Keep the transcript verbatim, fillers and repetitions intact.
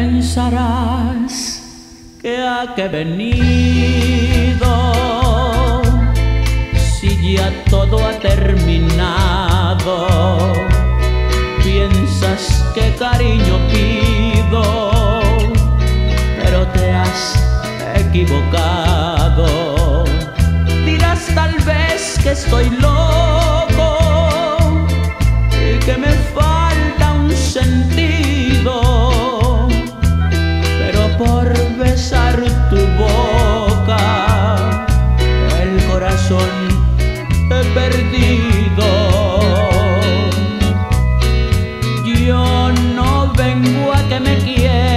Pensarás que a qué he venido si ya todo ha terminado. Piensas que cariño pido, pero te has equivocado. Dirás tal vez que estoy loco y que me falta un sentido, pero por besar tu boca el corazón he perdido. Yo no vengo a que me quieras,